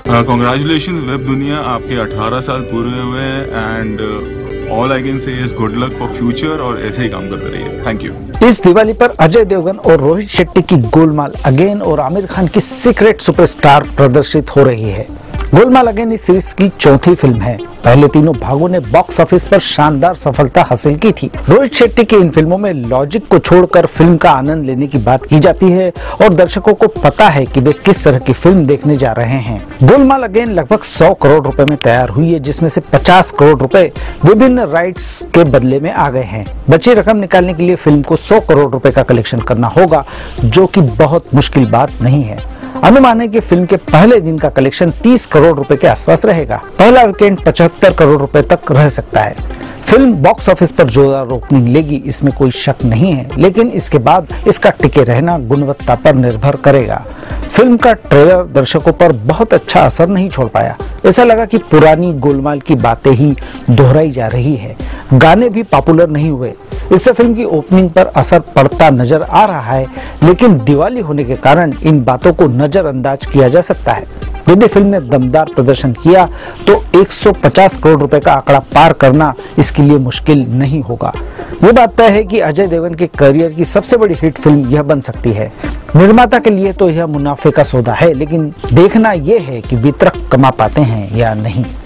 Congratulation web दुनिया, आपके 18 साल पूरे हुए हैं and all I can say is good luck for future और ऐसे ही काम करते रहिए। Thank you. इस दिवाली पर अजय देवगन और रोहित शेट्टी की गोलमाल अगेन और आमिर खान की सीक्रेट सुपरस्टार प्रदर्शित हो रही है। गोलमाल अगेन इस सीरीज की चौथी फिल्म है। पहले तीनों भागों ने बॉक्स ऑफिस पर शानदार सफलता हासिल की थी। रोहित शेट्टी की इन फिल्मों में लॉजिक को छोड़कर फिल्म का आनंद लेने की बात की जाती है और दर्शकों को पता है कि वे किस तरह की फिल्म देखने जा रहे हैं। गोलमाल अगेन लगभग 100 करोड़ रुपए में तैयार हुई है, जिसमें से 50 करोड़ रुपए विभिन्न राइट्स के बदले में आ गए हैं। बची रकम निकालने के लिए फिल्म को 100 करोड़ रुपए का कलेक्शन करना होगा, जो कि बहुत मुश्किल बात नहीं है। अनुमान है कि फिल्म के पहले दिन का कलेक्शन 30 करोड़ रुपए के आसपास रहेगा। पहला वीकेंड 75 करोड़ रुपए तक रह सकता है। फिल्म बॉक्स ऑफिस पर जोरदार ओपनिंग लेगी, इसमें कोई शक नहीं है, लेकिन इसके बाद इसका टिके रहना गुणवत्ता पर निर्भर करेगा। फिल्म का ट्रेलर दर्शकों पर बहुत अच्छा असर नहीं छोड़ पाया। ऐसा लगा कि पुरानी गोलमाल की बातें ही दोहराई जा रही है। गाने भी पॉपुलर नहीं हुए। इससे फिल्म की ओपनिंग पर असर पड़ता नजर आ रहा है, लेकिन दिवाली होने के कारण इन बातों को नजरअंदाज किया जा सकता है। यदि फिल्म ने दमदार प्रदर्शन किया तो 150 करोड़ रुपए का आंकड़ा पार करना इसके लिए मुश्किल नहीं होगा। ये बात तय है कि अजय देवगन के करियर की सबसे बड़ी हिट फिल्म यह बन सकती है। निर्माता के लिए तो यह मुनाफे का सौदा है, लेकिन देखना यह है कि वितरक कमा पाते हैं या नहीं।